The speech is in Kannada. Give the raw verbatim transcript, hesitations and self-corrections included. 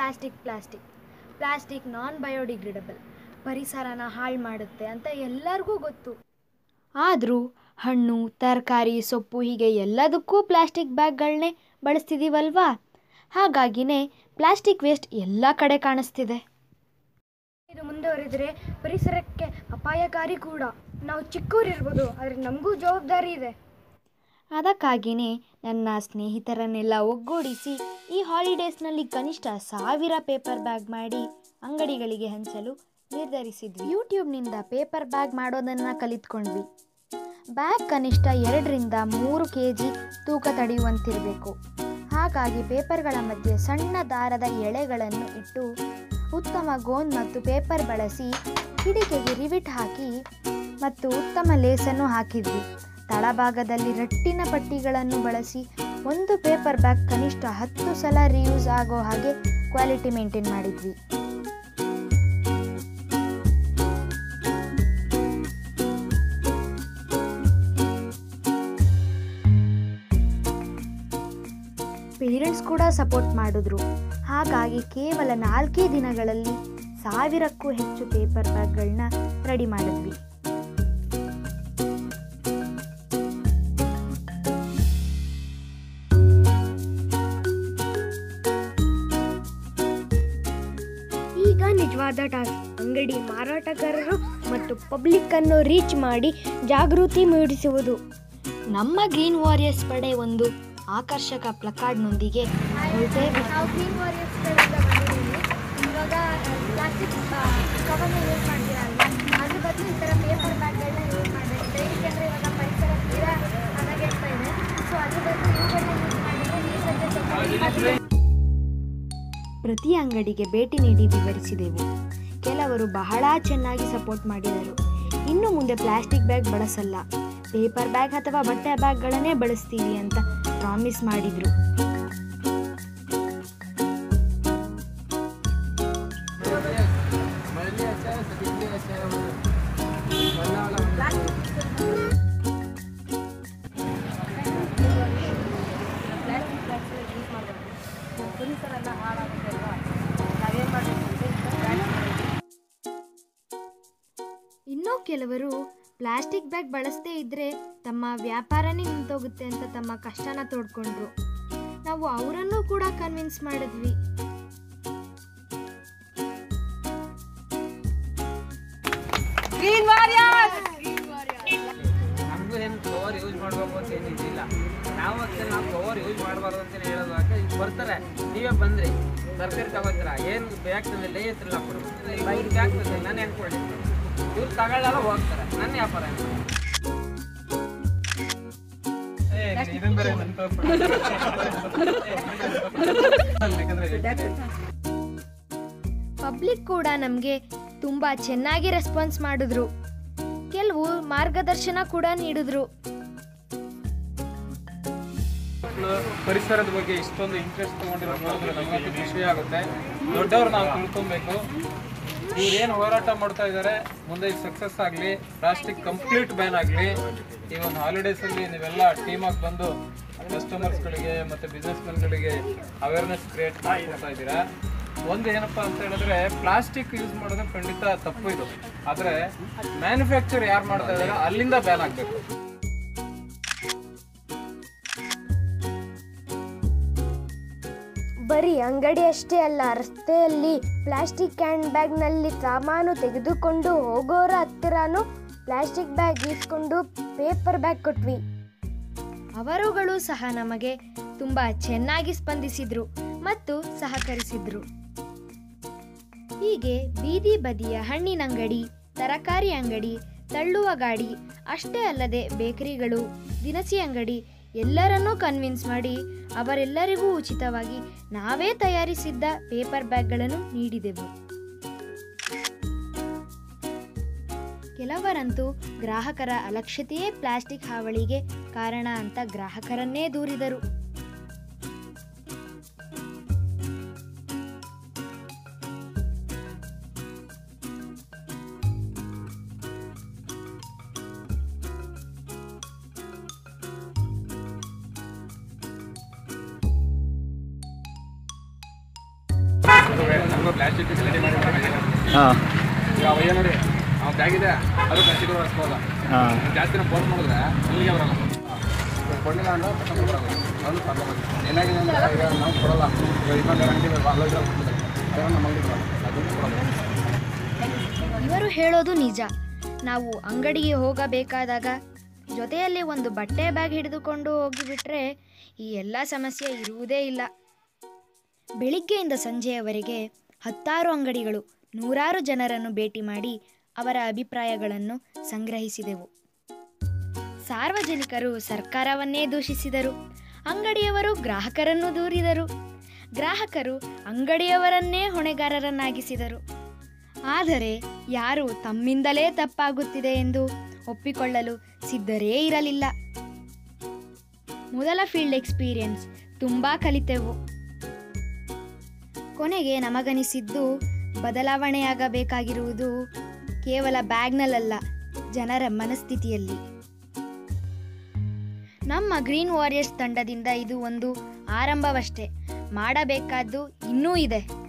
Plastic plastic plastic non biodegradable, ಪರಿಸರನ ಹಾಳು ಮಾಡುತ್ತೆ ಅಂತ ಎಲ್ಲರಿಗೂ ಗೊತ್ತು. ಆದರೂ ಹಣ್ಣು, ತರಕಾರಿ, ಸೊಪ್ಪು ಹೀಗೆ ಎಲ್ಲದಕ್ಕೂ ಪ್ಲಾಸ್ಟಿಕ್ ಬ್ಯಾಗ್ಗಳನ್ನೇ ಬಳಸ್ತಿದ್ದೀವಲ್ವಾ? ಹಾಗಾಗಿನೇ ಪ್ಲಾಸ್ಟಿಕ್ ವೇಸ್ಟ್ ಎಲ್ಲ ಕಡೆ ಕಾಣಿಸ್ತಿದೆ. ಇದು ಮುಂದುವರಿದರೆ ಪರಿಸರಕ್ಕೆ ಅಪಾಯಕಾರಿ ಕೂಡ. ನಾವು ಚಿಕ್ಕವರಿರ್ಬೋದು, ಆದರೆ ನಮಗೂ ಜವಾಬ್ದಾರಿ ಇದೆ. ಅದಕ್ಕಾಗಿಯೇ ನನ್ನ ಸ್ನೇಹಿತರನ್ನೆಲ್ಲ ಒಗ್ಗೂಡಿಸಿ ಈ ಹಾಲಿಡೇಸ್ನಲ್ಲಿ ಕನಿಷ್ಠ ಸಾವಿರ ಪೇಪರ್ ಬ್ಯಾಗ್ ಮಾಡಿ ಅಂಗಡಿಗಳಿಗೆ ಹಂಚಲು ನಿರ್ಧರಿಸಿದ್ವಿ. ಯೂಟ್ಯೂಬ್ನಿಂದ ಪೇಪರ್ ಬ್ಯಾಗ್ ಮಾಡೋದನ್ನು ಕಲಿತ್ಕೊಂಡ್ವಿ. ಬ್ಯಾಗ್ ಕನಿಷ್ಠ ಎರಡರಿಂದ ಮೂರು ಕೆ ಜಿ ತೂಕ ತಡೆಯುವಂತಿರಬೇಕು. ಹಾಗಾಗಿ ಪೇಪರ್ಗಳ ಮಧ್ಯೆ ಸಣ್ಣ ದಾರದ ಎಳೆಗಳನ್ನು ಇಟ್ಟು ಉತ್ತಮ ಗೋನ್ ಮತ್ತು ಪೇಪರ್ ಬಳಸಿ ಹಿಡಿಕೆಗೆ ರಿವಿಟ್ ಹಾಕಿ ಮತ್ತು ಉತ್ತಮ ಲೇಸನ್ನು ಹಾಕಿದ್ವಿ. ತಳಭಾಗದಲ್ಲಿ ರಟ್ಟಿನ ಪಟ್ಟಿಗಳನ್ನು ಬಳಸಿ ಒಂದು ಪೇಪರ್ ಬ್ಯಾಗ್ ಕನಿಷ್ಠ ಹತ್ತು ಸಲ ರಿಯೂಸ್ ಆಗೋ ಹಾಗೆ ಕ್ವಾಲಿಟಿ ಮೇಂಟೈನ್ ಮಾಡಿದ್ವಿ. ಪೇರೆಂಟ್ಸ್ ಕೂಡ ಸಪೋರ್ಟ್ ಮಾಡಿದ್ರು. ಹಾಗಾಗಿ ಕೇವಲ ನಾಲ್ಕೇ ದಿನಗಳಲ್ಲಿ ಸಾವಿರಕ್ಕೂ ಹೆಚ್ಚು ಪೇಪರ್ ಬ್ಯಾಗ್ಗಳನ್ನ ರೆಡಿ ಮಾಡಿದ್ವಿ. ಈಗ ನಿಜವಾದ ಟಾಸ್ಕ್, ಅಂಗಡಿ ಮಾರಾಟಗಾರರು ಮತ್ತು ಪಬ್ಲಿಕ್ ಅನ್ನು ರೀಚ್ ಮಾಡಿ ಜಾಗೃತಿ ಮೂಡಿಸುವುದು. ನಮ್ಮ ಗ್ರೀನ್ ವಾರಿಯರ್ಸ್ ಪಡೆ ಒಂದು ಆಕರ್ಷಕ ಪ್ಲಕಾರ್ಡ್ನೊಂದಿಗೆ ನಾವು ಗ್ರೀನ್ ವಾರಿಯರ್ಸ್ ಕಡೆಯಿಂದ ಬಂದಿದ್ದೀವಿ. ಇವಾಗ ಪ್ಲಾಸ್ಟಿಕ್ ಕವರ್ನ ಯೂಸ್ ಮಾಡ್ತೀರಲ್ಲ, ಅದ್ರ ಬದಲು ಈ ಥರ ಪೇಪರ್ ಬ್ಯಾಗ್ಗಳನ್ನ ಯೂಸ್ ಮಾಡಬೇಕು. ಏಕೆಂದರೆ ಇವಾಗ ಪರಿಸರ ತೀರ ಹದಗೆಡ್ತಾ ಇದೆ. ಸೊ ಅದ್ರ ಬದಲು ಇವುಗಳನ್ನ ಯೂಸ್ ಮಾಡಿದರೆ ನೀರು ಪ್ರತಿ ಅಂಗಡಿಗೆ ಭೇಟಿ ನೀಡಿ ವಿವರಿಸಿದೆವು. ಕೆಲವರು ಬಹಳ ಚೆನ್ನಾಗಿ ಸಪೋರ್ಟ್ ಮಾಡಿದರು. ಇನ್ನು ಮುಂದೆ ಪ್ಲಾಸ್ಟಿಕ್ ಬ್ಯಾಗ್ ಬಳಸಲ್ಲ, ಪೇಪರ್ ಬ್ಯಾಗ್ ಅಥವಾ ಬಟ್ಟೆ ಬ್ಯಾಗ್ಗಳನ್ನೇ ಬಳಸ್ತೀವಿ ಅಂತ ಪ್ರಾಮಿಸ್ ಮಾಡಿದ್ರು. ಇನ್ನೂ ಕೆಲವರು ಪ್ಲಾಸ್ಟಿಕ್ ಬ್ಯಾಗ್ ಬಳಸದೇ ಇದ್ರೆ ತಮ್ಮ ವ್ಯಾಪಾರನೇ ನಿಂತೋಗುತ್ತೆ ಅಂತ ತಮ್ಮ ಕಷ್ಟನ ತೋಡ್ಕೊಂಡ್ರು. ನಾವು ಅವರನ್ನು ಕೂಡ ಕನ್ವಿನ್ಸ್ ಮಾಡಿದ್ವಿ. ನಮಗೂ ಏನು ಕವರ್ ಯೂಸ್ ಮಾಡಬೇಕು ಅಂತ ಏನಿಲ್ಲ. ನಾವು ಅಷ್ಟೇ ನಾವು ಕವರ್ ಯೂಸ್ ಮಾಡಬಾರ್ದು ಅಂತ ಹೇಳೋದು. ಈಗ ಬರ್ತಾರೆ, ನೀವೇ ಬಂದ್ರಿ ತರಕಾರಿ ತಗೋತೀರ, ಏನು ಬ್ಯಾಗ್ ತಂದ್ರೆ ಲೇ ಹತ್ರಲ್ಲ ಕೊಡ್ಬೇಕು, ಇದು ಬ್ಯಾಗ್ ತಂದ್ರೆ ನಾನು ಹೆಣ್ಕೊಳ್ಳಿ, ಇವ್ರು ತಗೊಳ್ಳಲ್ಲ ಹೋಗ್ತಾರೆ. ನನ್ನ ವ್ಯಾಪಾರ ಪಬ್ಲಿಕ್ ಕೂಡ ನಮಗೆ ತುಂಬಾ ಚೆನ್ನಾಗಿ ರೆಸ್ಪಾನ್ಸ್ ಮಾಡಿದ್ರು. ಕೆಲವು ಮಾರ್ಗದರ್ಶನ ಕೂಡ ನೀಡಿದ್ರು. ಪರಿಸರದ ಬಗ್ಗೆ ಇಷ್ಟೊಂದು ಇಂಟ್ರೆಸ್ಟ್ ತಗೊಂಡಿರೋದು ನೋಡಿದ್ರೆ ನಮಗೆ ಖುಷಿ ಆಗುತ್ತೆ. ದೊಡ್ಡವರು ನಾವು ತಿಳ್ಕೊಬೇಕು, ಇವ್ರೇನು ಹೋರಾಟ ಮಾಡ್ತಾ ಇದ್ದಾರೆ ಮುಂದೆ ಸಕ್ಸಸ್ ಆಗಲಿ, ಪ್ಲಾಸ್ಟಿಕ್ ಕಂಪ್ಲೀಟ್ ಬ್ಯಾನ್ ಆಗಲಿ. ಈ ಒಂದು ಹಾಲಿಡೇಸಲ್ಲಿ ನೀವೆಲ್ಲ ಟೀಮಾಗಿ ಬಂದು ಕಸ್ಟಮರ್ಸ್ಗಳಿಗೆ ಮತ್ತು ಬಿಸ್ನೆಸ್ಮನ್ಗಳಿಗೆ ಅವೇರ್ನೆಸ್ ಕ್ರಿಯೇಟ್ ಮಾಡ್ಕೊಡ್ತಾ ಇದ್ದೀರಾ. ಒಂದು ಏನಪ್ಪ ಅಂತ ಹೇಳಿದ್ರೆ, ಪ್ಲಾಸ್ಟಿಕ್ ಯೂಸ್ ಮಾಡೋದು ಖಂಡಿತ ತಪ್ಪು ಇದು. ಆದರೆ ಮ್ಯಾನುಫ್ಯಾಕ್ಚರ್ ಯಾರು ಮಾಡ್ತಾ ಇದ್ದಾರೆ ಅಲ್ಲಿಂದ ಬ್ಯಾನ್ ಆಗಬೇಕು. ಬರೀ ಅಂಗಡಿ ಅಷ್ಟೇ ಅಲ್ಲ, ರಸ್ತೆಯಲ್ಲಿ ಪ್ಲಾಸ್ಟಿಕ್ ಹ್ಯಾಂಡ್ ಬ್ಯಾಗ್ನಲ್ಲಿ ಸಾಮಾನು ತೆಗೆದುಕೊಂಡು ಹೋಗೋರ ಹತ್ತಿರನೂ ಪ್ಲಾಸ್ಟಿಕ್ ಬ್ಯಾಗ್ ಇಸ್ಕೊಂಡು ಪೇಪರ್ ಬ್ಯಾಗ್ ಕೊಟ್ವಿ. ಅವರುಗಳು ಸಹ ನಮಗೆ ತುಂಬಾ ಚೆನ್ನಾಗಿ ಸ್ಪಂದಿಸಿದ್ರು ಮತ್ತು ಸಹಕರಿಸಿದ್ರು. ಹೀಗೆ ಬೀದಿ ಬದಿಯ ಹಣ್ಣಿನ ಅಂಗಡಿ, ತರಕಾರಿ ಅಂಗಡಿ, ತಳ್ಳುವ ಗಾಡಿ ಅಷ್ಟೇ ಅಲ್ಲದೆ ಬೇಕರಿಗಳು, ದಿನಸಿ ಅಂಗಡಿ ಎಲ್ಲರನ್ನೂ ಕನ್ವಿನ್ಸ್ ಮಾಡಿ ಅವರೆಲ್ಲರಿಗೂ ಉಚಿತವಾಗಿ ನಾವೇ ತಯಾರಿಸಿದ್ದ ಪೇಪರ್ ಬ್ಯಾಗ್ಗಳನ್ನು ನೀಡಿದೆವು. ಕೆಲವರಂತೂ ಗ್ರಾಹಕರ ಅಲಕ್ಷ್ಯತೆಯೇ ಪ್ಲಾಸ್ಟಿಕ್ ಹಾವಳಿಗೆ ಕಾರಣ ಅಂತ ಗ್ರಾಹಕರನ್ನೇ ದೂರಿದರು. ಪ್ಲಾಸ್ಟಿಕ್ ರೆಡಿ ಮಾಡಿ ಹಾಂ ಈಗ ಅವ ಏನು ನೋಡಿ ಅವ್ನು ಬ್ಯಾಗಿದೆ ಅದು ಪ್ಲಾಸ್ಟಿಕ್ ಬಳಸ್ಬೋದ ಹಾಂ ಜಾಸ್ತಿ ನಾವು ಫೋನ್ ಮಾಡಿದ್ರೆ ಇಲ್ಲಿಗೆ ಬರಲ್ಲ ಕೊಂಡಿಲ್ಲ ಅಂದ್ರೆ ತಗೊಂಡು ಬರಲ್ಲ ಅದು ತಗೊಂಡು ಏನಾಗಿದೆ ಅಂದರೆ ಈಗ ನಾವು ಕೊಡಲ್ಲ ಈಗ ಇನ್ನೊಂದು ಅಂಗಡಿ ಅಲ್ಲೋದ್ರೆ ನಮ್ಮ ಅಂಗಡಿ ಬರಲ್ಲ ಅದನ್ನು ಕೊಡಲ್ಲ. ಇವರು ಹೇಳೋದು ನಿಜ. ನಾವು ಅಂಗಡಿಗೆ ಹೋಗಬೇಕಾದಾಗ ಜೊತೆಯಲ್ಲಿ ಒಂದು ಬಟ್ಟೆ ಬ್ಯಾಗ್ ಹಿಡಿದುಕೊಂಡು ಹೋಗಿಬಿಟ್ರೆ ಈ ಎಲ್ಲ ಸಮಸ್ಯೆ ಇರುವುದೇ ಇಲ್ಲ. ಬೆಳಿಗ್ಗೆಯಿಂದ ಸಂಜೆಯವರೆಗೆ ಹತ್ತಾರು ಅಂಗಡಿಗಳು, ನೂರಾರು ಜನರನ್ನು ಭೇಟಿ ಮಾಡಿ ಅವರ ಅಭಿಪ್ರಾಯಗಳನ್ನು ಸಂಗ್ರಹಿಸಿದೆವು. ಸಾರ್ವಜನಿಕರು ಸರ್ಕಾರವನ್ನೇ ದೂಷಿಸಿದರು, ಅಂಗಡಿಯವರು ಗ್ರಾಹಕರನ್ನು ದೂರಿದರು, ಗ್ರಾಹಕರು ಅಂಗಡಿಯವರನ್ನೇ ಹೊಣೆಗಾರರನ್ನಾಗಿಸಿದರು. ಆದರೆ ಯಾರು ತಮ್ಮಿಂದಲೇ ತಪ್ಪಾಗುತ್ತಿದೆ ಎಂದು ಒಪ್ಪಿಕೊಳ್ಳಲು ಸಿದ್ಧರೇ ಇರಲಿಲ್ಲ. ಮೊದಲ ಫೀಲ್ಡ್ ಎಕ್ಸ್ಪೀರಿಯನ್ಸ್ ತುಂಬ ಕಲಿತೆವು. ಕೊನೆಗೆ ನಮಗನಿಸಿದ್ದು ಬದಲಾವಣೆಯಾಗಬೇಕಾಗಿರುವುದು ಕೇವಲ ಬ್ಯಾಗ್ನಲ್ಲ, ಜನರ ಮನಸ್ಥಿತಿಯಲ್ಲಿ. ನಮ್ಮ ಗ್ರೀನ್ ವಾರಿಯರ್ಸ್ ತಂಡದಿಂದ ಇದು ಒಂದು ಆರಂಭವಷ್ಟೇ, ಮಾಡಬೇಕಾದ್ದು ಇನ್ನೂ ಇದೆ.